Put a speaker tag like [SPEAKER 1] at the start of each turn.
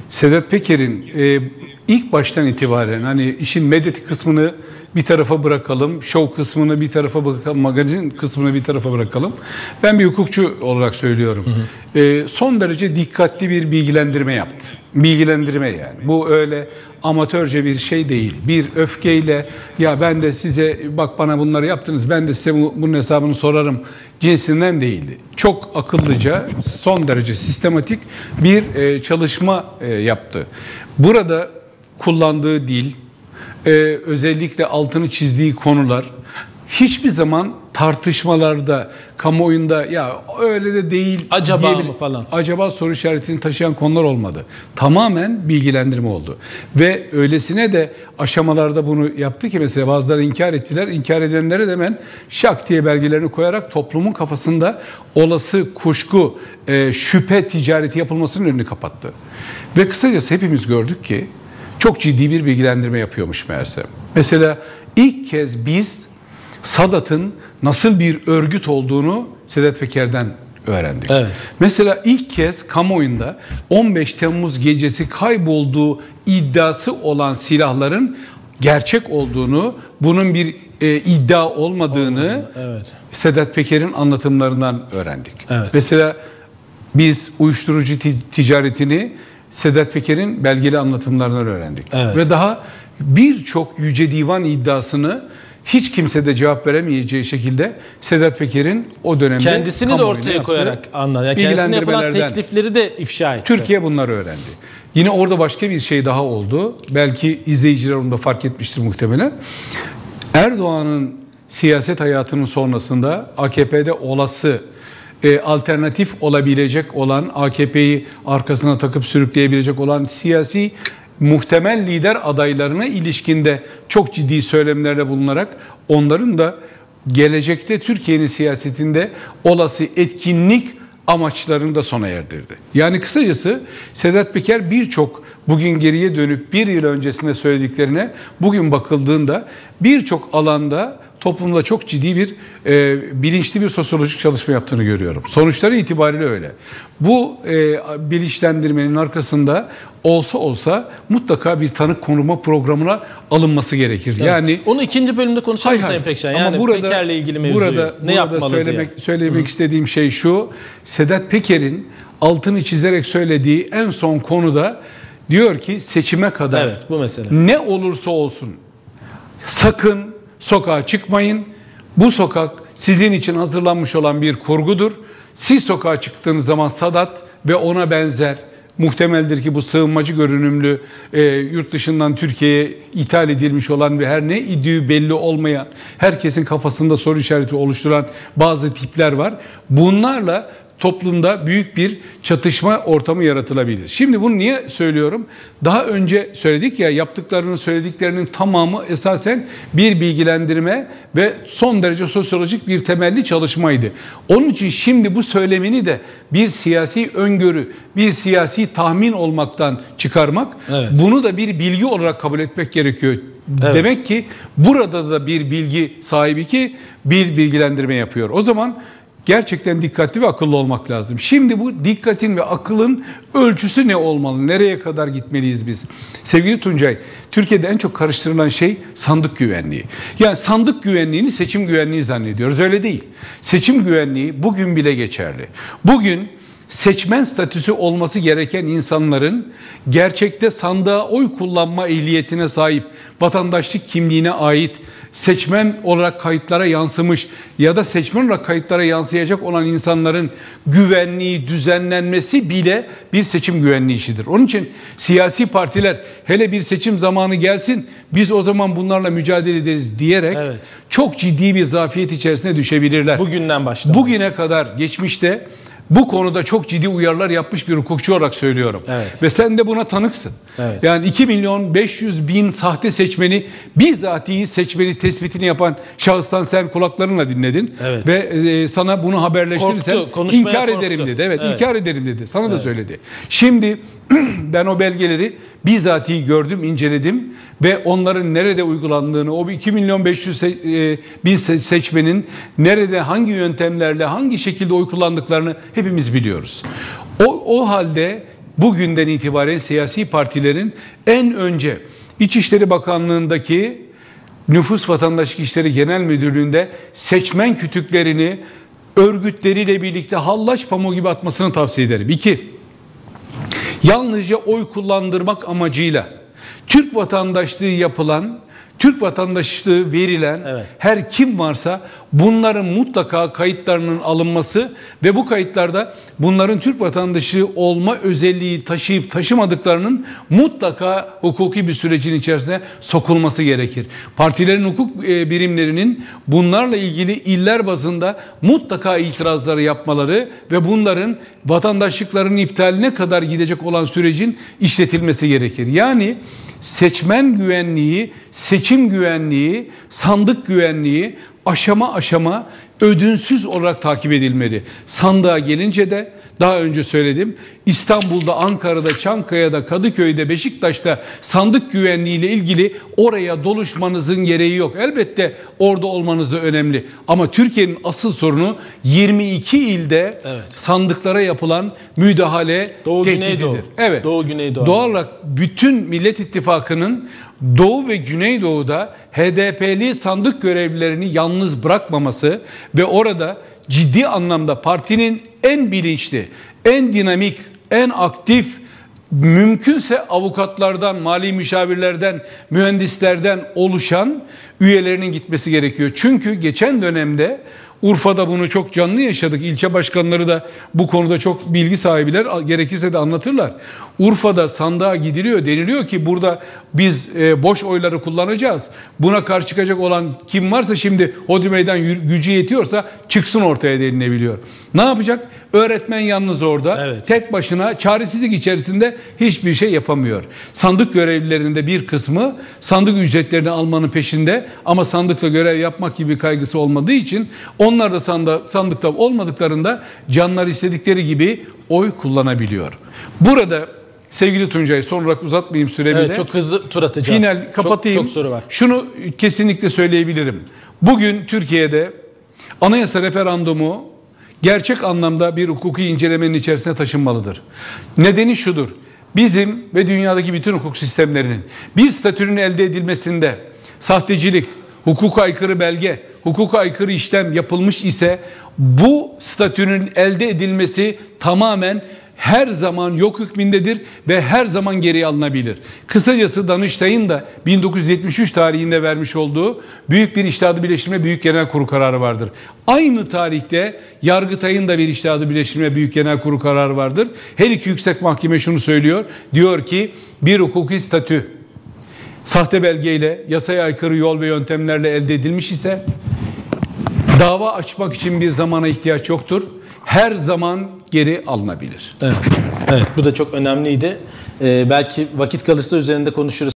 [SPEAKER 1] Sedat Peker'in ilk baştan itibaren hani işin medyatik kısmını bir tarafa bırakalım, şov kısmını bir tarafa bırakalım, magazin kısmını bir tarafa bırakalım. Ben bir hukukçu olarak söylüyorum. Son derece dikkatli bir bilgilendirme yaptı. Bilgilendirme yani. Bu öyle amatörce bir şey değil. Bir öfkeyle ya ben de size bak bana bunları yaptınız ben de size bunun hesabını sorarım cinsinden değildi. Çok akıllıca, son derece sistematik bir çalışma yaptı. Burada kullandığı dil, özellikle altını çizdiği konular hiçbir zaman tartışmalarda, kamuoyunda ya öyle de değil
[SPEAKER 2] acaba mı falan,
[SPEAKER 1] acaba soru işaretini taşıyan konular olmadı. Tamamen bilgilendirme oldu. Ve öylesine de aşamalarda bunu yaptı ki mesela bazıları inkar ettiler. İnkar edenlere de hemen şak diye belgelerini koyarak toplumun kafasında olası kuşku, şüphe ticareti yapılmasının önünü kapattı. Ve kısacası hepimiz gördük ki çok ciddi bir bilgilendirme yapıyormuş meğerse. Mesela ilk kez biz Sadat'ın nasıl bir örgüt olduğunu Sedat Peker'den öğrendik.
[SPEAKER 2] Evet.
[SPEAKER 1] Mesela ilk kez kamuoyunda 15 Temmuz gecesi kaybolduğu iddiası olan silahların gerçek olduğunu, bunun bir iddia olmadığını
[SPEAKER 2] evet,
[SPEAKER 1] Sedat Peker'in anlatımlarından öğrendik.
[SPEAKER 2] Evet.
[SPEAKER 1] Mesela biz uyuşturucu ticaretini Sedat Peker'in belgeli anlatımlarından öğrendik.
[SPEAKER 2] Evet.
[SPEAKER 1] Ve daha birçok yüce divan iddiasını hiç kimse de cevap veremeyeceği şekilde Sedat Peker'in o dönemde
[SPEAKER 2] kendisini de ortaya koyarak anlattı. Yani kendisine yapılan teklifleri de ifşa etti.
[SPEAKER 1] Türkiye bunları öğrendi. Yine orada başka bir şey daha oldu. Belki izleyiciler onu da fark etmiştir muhtemelen. Erdoğan'ın siyaset hayatının sonrasında AKP'de olası alternatif olabilecek olan, AKP'yi arkasına takıp sürükleyebilecek olan siyasi muhtemel lider adaylarına ilişkinde çok ciddi söylemlerde bulunarak onların da gelecekte Türkiye'nin siyasetinde olası etkinlik amaçlarını da sona erdirdi. Yani kısacası Sedat Peker birçok bugün geriye dönüp bir yıl öncesinde söylediklerine bugün bakıldığında birçok alanda toplumda çok ciddi bir bilinçli bir sosyolojik çalışma yaptığını görüyorum. Sonuçları itibariyle öyle. Bu bilinçlendirmenin arkasında olsa mutlaka bir tanık koruma programına alınması gerekir. Evet. Yani
[SPEAKER 2] onu ikinci bölümde konuşalım Sayın Pekşen. Yani
[SPEAKER 1] ama burada,
[SPEAKER 2] Peker'le ilgili mevzuyu ne yapmalı
[SPEAKER 1] söylemek istediğim şey şu. Sedat Peker'in altını çizerek söylediği en son konuda diyor ki seçime kadar
[SPEAKER 2] evet, bu mesele.
[SPEAKER 1] Ne olursa olsun sakın sokağa çıkmayın. Bu sokak sizin için hazırlanmış olan bir kurgudur. Siz sokağa çıktığınız zaman Sadat ve ona benzer muhtemeldir ki bu sığınmacı görünümlü yurt dışından Türkiye'ye ithal edilmiş olan ve her ne idüğü belli olmayan, herkesin kafasında soru işareti oluşturan bazı tipler var. Bunlarla toplumda büyük bir çatışma ortamı yaratılabilir. Şimdi bunu niye söylüyorum? Daha önce söyledik ya, söylediklerinin tamamı esasen bir bilgilendirme ve son derece sosyolojik bir temelli çalışmaydı. Onun için şimdi bu söylemini de bir siyasi öngörü, bir siyasi tahmin olmaktan çıkarmak, evet, bunu da bir bilgi olarak kabul etmek gerekiyor. Evet. Demek ki burada da bir bilgi sahibi ki bir bilgilendirme yapıyor. O zaman gerçekten dikkatli ve akıllı olmak lazım. Şimdi bu dikkatin ve akılın ölçüsü ne olmalı? Nereye kadar gitmeliyiz biz? Sevgili Tuncay, Türkiye'de en çok karıştırılan şey sandık güvenliği. Yani sandık güvenliğini seçim güvenliği zannediyoruz. Öyle değil. Seçim güvenliği bugün bile geçerli. Bugün seçmen statüsü olması gereken insanların gerçekte sandığa oy kullanma ehliyetine sahip, vatandaşlık kimliğine ait, seçmen olarak kayıtlara yansımış ya da seçmen olarak kayıtlara yansıyacak olan insanların güvenliği, düzenlenmesi bile bir seçim güvenliği işidir. Onun için siyasi partiler hele bir seçim zamanı gelsin biz o zaman bunlarla mücadele ederiz diyerek evet, çok ciddi bir zafiyet içerisine düşebilirler.
[SPEAKER 2] Bugünden başlamak.
[SPEAKER 1] Bugüne kadar geçmişte bu konuda çok ciddi uyarılar yapmış bir hukukçu olarak söylüyorum. Evet. Ve sen de buna tanıksın. Evet. Yani 2.500.000 sahte seçmeni, bizatihi seçmeni tespitini yapan şahıstan sen kulaklarınla dinledin. Evet. Ve sana bunu haberleştirirsen inkar ederim dedi. Evet, evet, inkar ederim dedi. Sana evet, da söyledi. Şimdi ben o belgeleri bizatihi gördüm, inceledim ve onların nerede uygulandığını, o 2.500.000 seçmenin nerede, hangi yöntemlerle, hangi şekilde oy kullandıklarını hepimiz biliyoruz. O halde bugünden itibaren siyasi partilerin en önce İçişleri Bakanlığı'ndaki Nüfus Vatandaşlık İşleri Genel Müdürlüğü'nde seçmen kütüklerini örgütleriyle birlikte hallaç pamuğu gibi atmasını tavsiye ederim. 2. Yalnızca oy kullandırmak amacıyla Türk vatandaşlığı yapılan, Türk vatandaşlığı verilen her kim varsa bunların mutlaka kayıtlarının alınması ve bu kayıtlarda bunların Türk vatandaşı olma özelliği taşıyıp taşımadıklarının mutlaka hukuki bir sürecin içerisine sokulması gerekir. Partilerin hukuk birimlerinin bunlarla ilgili iller bazında mutlaka itirazları yapmaları ve bunların vatandaşlıklarının iptaline kadar gidecek olan sürecin işletilmesi gerekir. Yani seçmen güvenliği, seçim güvenliği, sandık güvenliği aşama aşama ödünsüz olarak takip edilmeli. Sandığa gelince de daha önce söyledim. İstanbul'da, Ankara'da, Çankaya'da, Kadıköy'de, Beşiktaş'ta sandık güvenliği ile ilgili oraya doluşmanızın gereği yok. Elbette orada olmanız da önemli. Ama Türkiye'nin asıl sorunu 22 ilde sandıklara yapılan müdahale tehdididir. Evet.
[SPEAKER 2] Doğu, Güneydoğu.
[SPEAKER 1] Doğal olarak bütün Millet İttifakı'nın Doğu ve Güneydoğu'da HDP'li sandık görevlilerini yalnız bırakmaması ve orada ciddi anlamda partinin en bilinçli, en dinamik, en aktif, mümkünse avukatlardan, mali müşavirlerden, mühendislerden oluşan üyelerinin gitmesi gerekiyor. Çünkü geçen dönemde Urfa'da bunu çok canlı yaşadık. İlçe başkanları da bu konuda çok bilgi sahibiler. Gerekirse de anlatırlar. Urfa'da sandığa gidiliyor. Deniliyor ki burada biz boş oyları kullanacağız. Buna karşı çıkacak olan kim varsa şimdi hodri meydan gücü yetiyorsa çıksın ortaya denilebiliyor. Ne yapacak? Öğretmen yalnız orada. Tek başına çaresizlik içerisinde hiçbir şey yapamıyor. Sandık görevlilerinde bir kısmı sandık ücretlerini almanın peşinde ama sandıkla görev yapmak gibi kaygısı olmadığı için onlar da sandıkta olmadıklarında canlar istedikleri gibi oy kullanabiliyor. Burada sevgili Tuncay, son olarak uzatmayayım süremi de.
[SPEAKER 2] Çok hızlı tur atacağız.
[SPEAKER 1] Final kapatayım.
[SPEAKER 2] Çok soru var.
[SPEAKER 1] Şunu kesinlikle söyleyebilirim. Bugün Türkiye'de anayasa referandumu gerçek anlamda bir hukuki incelemenin içerisine taşınmalıdır. Nedeni şudur. Bizim ve dünyadaki bütün hukuk sistemlerinin bir statünün elde edilmesinde sahtecilik, hukuka aykırı belge, hukuka aykırı işlem yapılmış ise bu statünün elde edilmesi tamamen her zaman yok hükmündedir ve her zaman geri alınabilir. Kısacası Danıştay'ın da 1973 tarihinde vermiş olduğu büyük bir içtihadı birleştirme Büyük Genel Kurulu kararı vardır. Aynı tarihte Yargıtay'ın da bir içtihadı birleştirme Büyük Genel Kurulu kararı vardır. Her iki yüksek mahkeme şunu söylüyor. Diyor ki bir hukuki statü sahte belgeyle, yasaya aykırı yol ve yöntemlerle elde edilmiş ise dava açmak için bir zamana ihtiyaç yoktur. Her zaman geri alınabilir.
[SPEAKER 2] Evet, bu da çok önemliydi. Belki vakit kalırsa üzerinde konuşuruz.